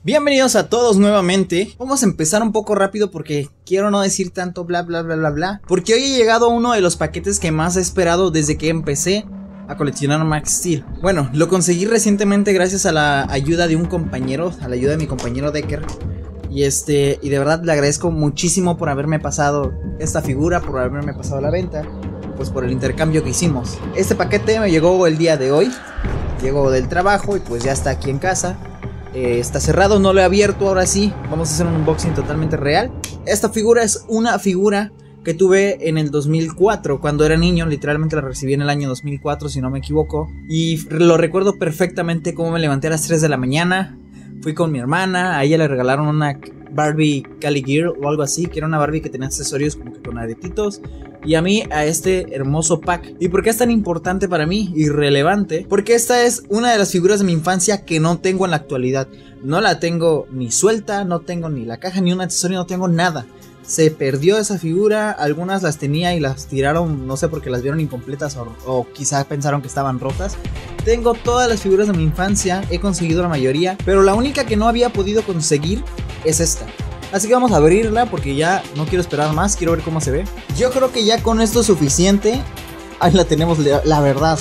Bienvenidos a todos nuevamente. Vamos a empezar un poco rápido porque quiero no decir tanto bla bla bla bla bla, porque hoy he llegado a uno de los paquetes que más he esperado desde que empecé a coleccionar Max Steel. Bueno, lo conseguí recientemente gracias a la ayuda de un compañero, a la ayuda de mi compañero Decker. Y de verdad le agradezco muchísimo por haberme pasado esta figura, por haberme pasado la venta, pues por el intercambio que hicimos. Este paquete me llegó el día de hoy, llegó del trabajo y pues ya está aquí en casa. Está cerrado, no lo he abierto. Ahora sí, vamos a hacer un unboxing totalmente real. Esta figura es una figura que tuve en el 2004, cuando era niño. Literalmente la recibí en el año 2004, si no me equivoco. Y lo recuerdo perfectamente, como me levanté a las 3 de la mañana. Fui con mi hermana, a ella le regalaron una Barbie Cali Girl o algo así, que era una Barbie que tenía accesorios como que con aretitos. Y a mí, a este hermoso pack. ¿Y por qué es tan importante para mí? Y relevante. Porque esta es una de las figuras de mi infancia que no tengo en la actualidad. No la tengo ni suelta, no tengo ni la caja, ni un accesorio, no tengo nada. Se perdió esa figura, algunas las tenía y las tiraron, no sé, porque las vieron incompletas o quizás pensaron que estaban rotas. Tengo todas las figuras de mi infancia, he conseguido la mayoría, pero la única que no había podido conseguir es esta. Así que vamos a abrirla porque ya no quiero esperar más, quiero ver cómo se ve. Yo creo que ya con esto es suficiente. Ahí la tenemos, la verdad.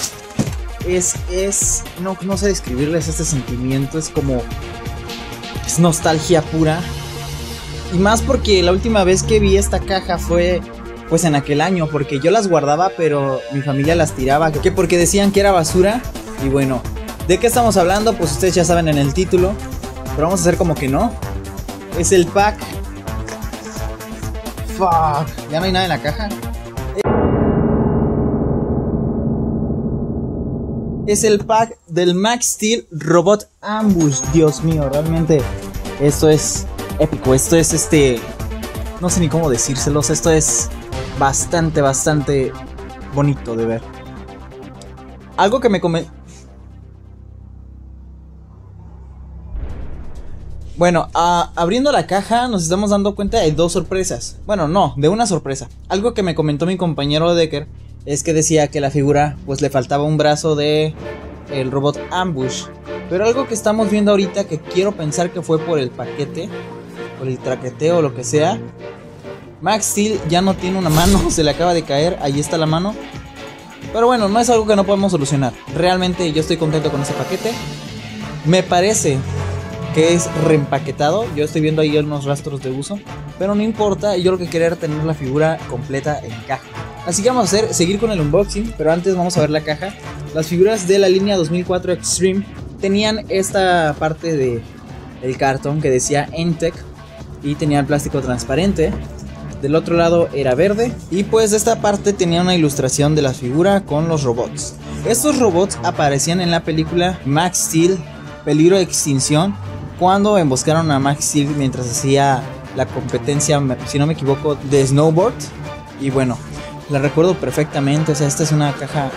No sé describirles este sentimiento, es como... es nostalgia pura. Y más porque la última vez que vi esta caja fue pues en aquel año, porque yo las guardaba pero mi familia las tiraba, que porque decían que era basura. Y bueno, ¿de qué estamos hablando? Pues ustedes ya saben en el título, pero vamos a hacer como que no. Es el pack. Fuck, ya no hay nada en la caja. Es el pack del Max Steel Robot Ambush. Dios mío, realmente esto es épico. Esto es no sé ni cómo decírselos. Esto es bastante bonito de ver. Algo que me Bueno, abriendo la caja nos estamos dando cuenta de dos sorpresas. Bueno, no, de una sorpresa. Algo que me comentó mi compañero Decker es que decía que la figura pues le faltaba un brazo de el robot Ambush. Pero algo que estamos viendo ahorita, que quiero pensar que fue por el paquete, por el traqueteo o lo que sea, Max Steel ya no tiene una mano, se le acaba de caer, ahí está la mano. Pero bueno, no es algo que no podemos solucionar. Realmente yo estoy contento con ese paquete. Me parece que es reempaquetado, yo estoy viendo ahí unos rastros de uso, pero no importa, yo lo que quería era tener la figura completa en caja. Así que vamos a seguir con el unboxing, pero antes vamos a ver la caja. Las figuras de la línea 2004 Extreme tenían esta parte del cartón que decía Entech y tenía el plástico transparente. Del otro lado era verde y pues esta parte tenía una ilustración de la figura con los robots. Estos robots aparecían en la película Max Steel, Peligro de Extinción, cuando emboscaron a Max Steel mientras hacía la competencia, si no me equivoco, de snowboard. Y bueno, la recuerdo perfectamente. O sea, esta es una caja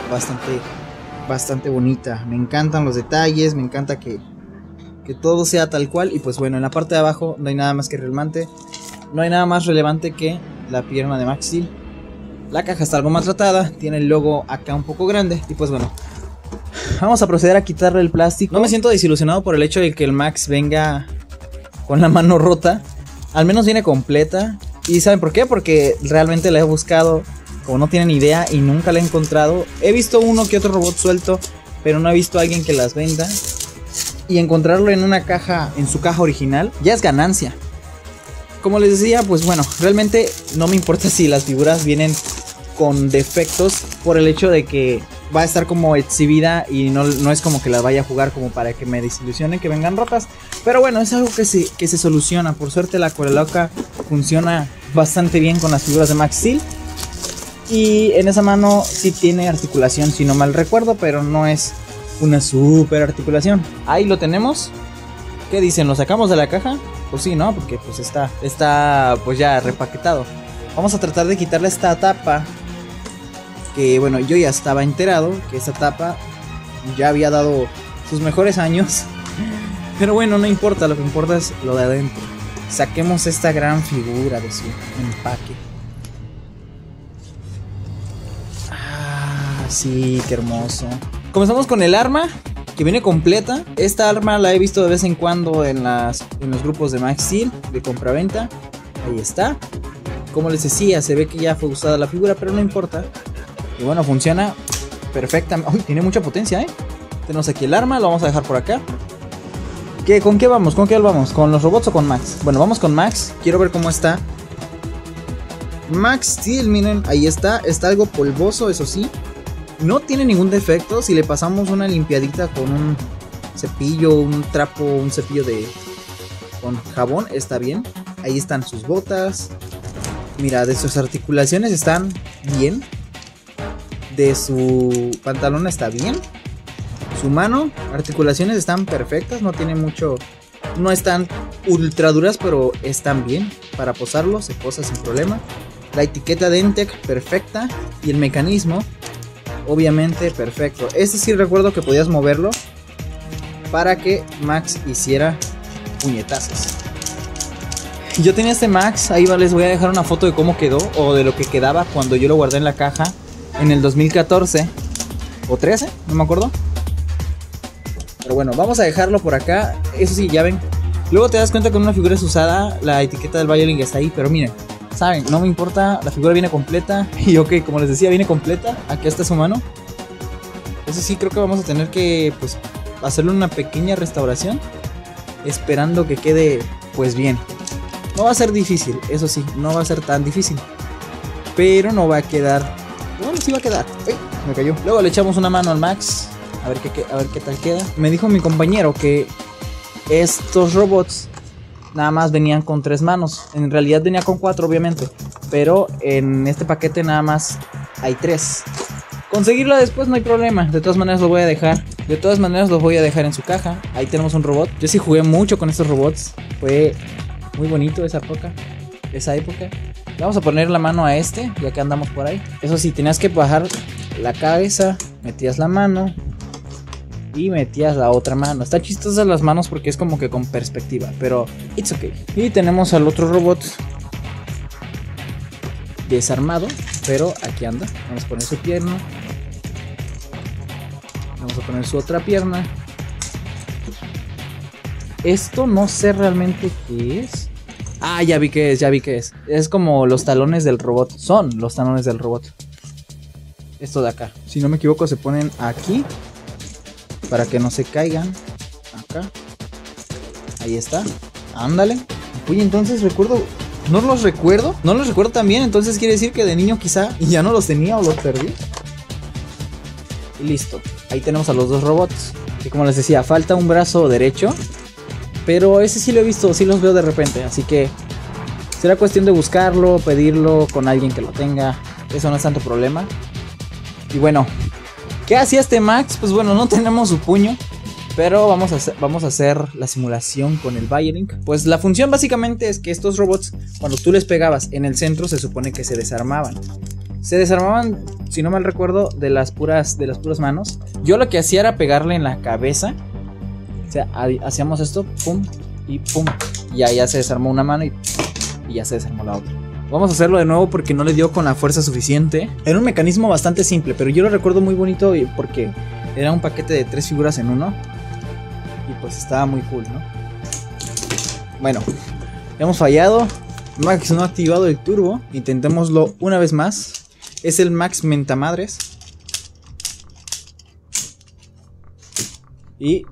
bastante bonita. Me encantan los detalles, me encanta que todo sea tal cual. Y pues bueno, en la parte de abajo no hay nada más que relevante. No hay nada más relevante que la pierna de Max Steel. La caja está algo maltratada, tiene el logo acá un poco grande. Y pues bueno, vamos a proceder a quitarle el plástico. No me siento desilusionado por el hecho de que el Max venga con la mano rota. Al menos viene completa. ¿Y saben por qué? Porque realmente la he buscado, como no tienen idea, y nunca la he encontrado. He visto uno que otro robot suelto, pero no he visto a alguien que las venda. Y encontrarlo en una caja, en su caja original, ya es ganancia. Como les decía, pues bueno, realmente no me importa si las figuras vienen con defectos, por el hecho de que va a estar como exhibida y no es como que la vaya a jugar como para que me desilusione que vengan rotas. Pero bueno, es algo que se soluciona. Por suerte la Coreloca funciona bastante bien con las figuras de Max Steel. Y en esa mano sí tiene articulación, si no mal recuerdo, pero no es una super articulación. Ahí lo tenemos. ¿Qué dicen? ¿Lo sacamos de la caja? Pues sí, ¿no? Porque pues está pues ya repaquetado. Vamos a tratar de quitarle esta tapa, que bueno, yo ya estaba enterado que esta tapa ya había dado sus mejores años. Pero bueno, no importa, lo que importa es lo de adentro. Saquemos esta gran figura de su empaque. Ah, sí, qué hermoso. Comenzamos con el arma. que viene completa. Esta arma la he visto de vez en cuando en los grupos de Max Steel de compraventa. Ahí está. Como les decía, se ve que ya fue usada la figura, pero no importa. Y bueno, funciona perfectamente. Uy, tiene mucha potencia, Tenemos aquí el arma, lo vamos a dejar por acá. ¿Con qué vamos? ¿Con qué vamos? ¿Con los robots o con Max? Bueno, vamos con Max. Quiero ver cómo está Max Steel, miren, ahí está. Está algo polvoso, eso sí. No tiene ningún defecto. Si le pasamos una limpiadita con un cepillo, un trapo, un cepillo con jabón, está bien. Ahí están sus botas. Mira, de sus articulaciones están bien. De su pantalón está bien. Su mano, articulaciones están perfectas. No tiene mucho... No están ultra duras, pero están bien. Para posarlo, se posa sin problema. La etiqueta de Entec, perfecta. Y el mecanismo, obviamente, perfecto. Este sí recuerdo que podías moverlo para que Max hiciera puñetazos. Yo tenía este Max, ahí les voy a dejar una foto de cómo quedó, o de lo que quedaba cuando yo lo guardé en la caja en el 2014 o 13, no me acuerdo. Pero bueno, vamos a dejarlo por acá. Eso sí, ya ven. Luego te das cuenta que una figura es usada, la etiqueta del Biollink está ahí, pero miren, saben, no me importa, la figura viene completa. Y ok, como les decía, viene completa. Aquí está su mano. Eso sí, creo que vamos a tener que, pues, hacerle una pequeña restauración, esperando que quede, pues, bien. No va a ser difícil, eso sí, no va a ser tan difícil, pero no va a quedar. Bueno, sí va a quedar. Me cayó. Luego le echamos una mano al Max, a ver qué tal queda. Me dijo mi compañero que estos robots nada más venían con 3 manos. En realidad venía con 4, obviamente, pero en este paquete nada más hay 3. Conseguirlo después no hay problema. De todas maneras lo voy a dejar. De todas maneras los voy a dejar en su caja. Ahí tenemos un robot. Yo sí jugué mucho con estos robots. Fue muy bonito esa época. Le vamos a poner la mano a este, ya que andamos por ahí. Eso sí, tenías que bajar la cabeza, metías la mano y metías la otra mano. Está chistosa las manos porque es como que con perspectiva, pero it's okay. Y tenemos al otro robot desarmado, pero aquí anda. Vamos a poner su pierna. Vamos a poner su otra pierna. Esto no sé realmente qué es. Ah, ya vi qué es. Es como los talones del robot. Son los talones del robot. Esto de acá. Si no me equivoco, se ponen aquí para que no se caigan. Acá. Ahí está. Ándale. Oye, entonces recuerdo. No los recuerdo tan bien. Entonces quiere decir que de niño quizá ya no los tenía o los perdí. Y listo. Ahí tenemos a los dos robots. Y como les decía, falta un brazo derecho. Pero ese sí lo he visto, sí los veo de repente. Así que será cuestión de buscarlo, pedirlo con alguien que lo tenga. Eso no es tanto problema. Y bueno, ¿qué hacía este Max? Pues bueno, no tenemos su puño, pero vamos a hacer la simulación con el Biollink. Pues la función básicamente es que estos robots, cuando tú les pegabas en el centro, se supone que se desarmaban. Se desarmaban, si no mal recuerdo, de las puras manos. Yo lo que hacía era pegarle en la cabeza. O sea, hacíamos esto, pum y pum. Y ya se desarmó una mano y ya se desarmó la otra. Vamos a hacerlo de nuevo porque no le dio con la fuerza suficiente. Era un mecanismo bastante simple, pero yo lo recuerdo muy bonito porque era un paquete de 3 figuras en uno. Y pues estaba muy cool, ¿no? Bueno, hemos fallado. Max no ha activado el turbo. Intentémoslo una vez más. Es el Max Mentamadres. Y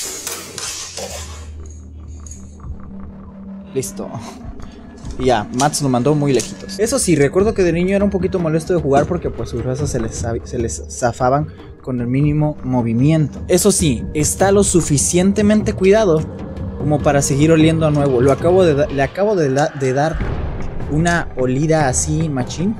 listo. Y ya, Max lo mandó muy lejitos. Eso sí, recuerdo que de niño era un poquito molesto de jugar porque pues sus brazos se les zafaban con el mínimo movimiento. Eso sí, está lo suficientemente cuidado como para seguir oliendo a nuevo. Le acabo de dar una olida así machín.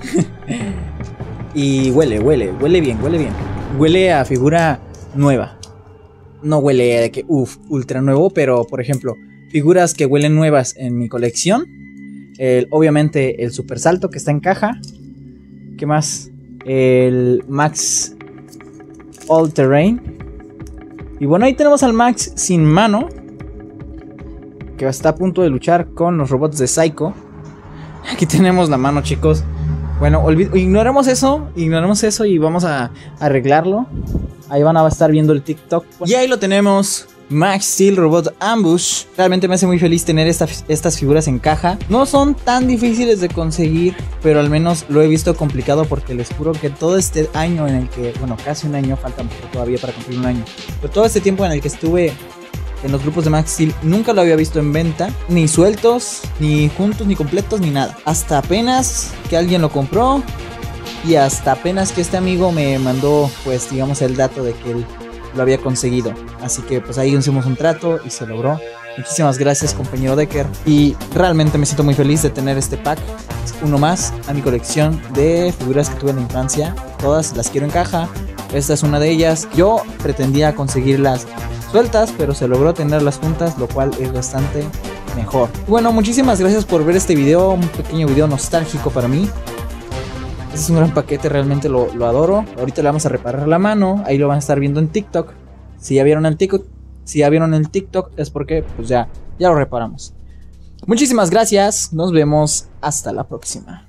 Y huele bien. Huele a figura nueva. No huele de que ultra nuevo, pero por ejemplo, figuras que huelen nuevas en mi colección. Obviamente el Super Salto que está en caja. ¿Qué más? El Max All Terrain. Y bueno, ahí tenemos al Max sin mano, que está a punto de luchar con los robots de Psycho. Aquí tenemos la mano, chicos. Bueno, ignoremos eso y vamos a arreglarlo. ahí van a estar viendo el TikTok. Y ahí lo tenemos, Max Steel Robot Ambush. Realmente me hace muy feliz tener estas figuras en caja. No son tan difíciles de conseguir, pero al menos lo he visto complicado, porque les juro que todo este año en el que, bueno, casi un año, falta todavía para cumplir un año, pero todo este tiempo en el que estuve en los grupos de Max Steel, nunca lo había visto en venta, ni sueltos, ni juntos, ni completos, ni nada. Hasta apenas que alguien lo compró, y hasta apenas que este amigo me mandó, pues digamos, el dato de que él lo había conseguido. Así que pues ahí hicimos un trato y se logró. Muchísimas gracias, compañero Decker, y realmente me siento muy feliz de tener este pack, uno más a mi colección de figuras que tuve en la infancia. Todas las quiero en caja, esta es una de ellas. Yo pretendía conseguirlas sueltas, pero se logró tenerlas juntas, lo cual es bastante mejor. Bueno, muchísimas gracias por ver este video, un pequeño video nostálgico para mí. Este es un gran paquete, realmente lo adoro. Ahorita le vamos a reparar la mano, ahí lo van a estar viendo en TikTok. Si ya vieron el TikTok, es porque pues ya lo reparamos. Muchísimas gracias, nos vemos hasta la próxima.